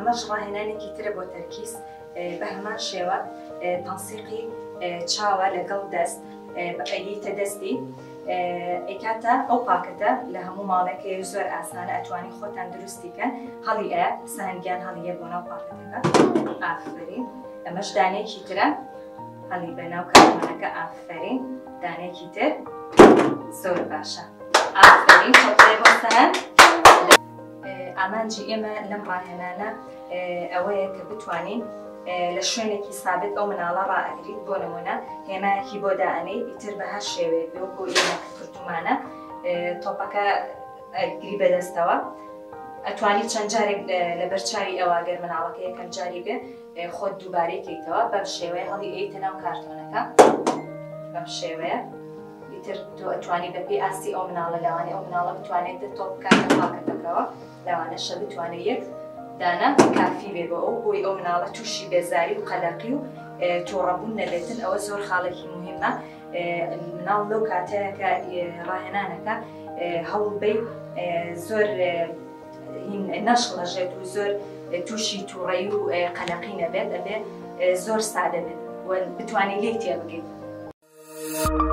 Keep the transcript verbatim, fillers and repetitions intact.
ئەمەش ڕاهێنانێکی ترە بۆ تەرکیز بە هەمان شێوە تەنسیقی چاوە لەگەڵ دەست ئەیتە دەستی ئەیکاتە ئەو پاکەتە لە هەموو ماڵێکی زۆر ئاسانە ئەتوانی خۆتان دروستیکەن هەڵی ئەیە سەهنگیان هەڵیە بۆ ناو پاکەتەکە ئافرین ئەمەش دانێکی ترە هەڵی بە ناو کارتۆنەکە ئافرین دانێکی تر زۆر باشە ئافرین خۆتێ بۆ سەهەن ئامانجی ئێمە لەم ڕاهێنانە ئەوەیە کە بتوانین لە شوێنێکی سابت ئەو مناڵە ڕائەگریت بۆ نمونە هێمایەکی بۆ دائەنەی ئیتر بە هەر شێوەیە وەکو ئێمە کورتومانە تۆپەکە ئەگری بەدەستەوە ئەتوانی چەند جارێک لە بەرچاوی ئەوەگەر مناڵەکە یەکەم جاری بێ خۆت دووبارەیەکەیتەوە بەم شێوەیە هەڵی ئەیتە ناو کارتۆنەکە بەم شێوەیە ئیتر تۆ ئەتوانی بەپێ ئاستی ئەو مناڵە لەوانێ ئەو مناڵە بتوانێت تۆپ بکاتە پاکەتەکەوە لەوانەشە بتوانێت یەک دانا کافی بێ بۆ ئەو بۆی ئەو مناڵە تووشی بێزاری و قەلەقی و تووڕەبوون نەبێتن ئەوە زۆر خاڵێکی مهمە مناڵ لەو کاتەیەکە ڕاهێنانەکە هەوڵبەی زۆر نەشڵەژێت و زۆر تووشی تووڕەی و قەلەقی نەبێت ئەبێ زۆر سادە بێت و بتوانێت لێی تێبگەیت.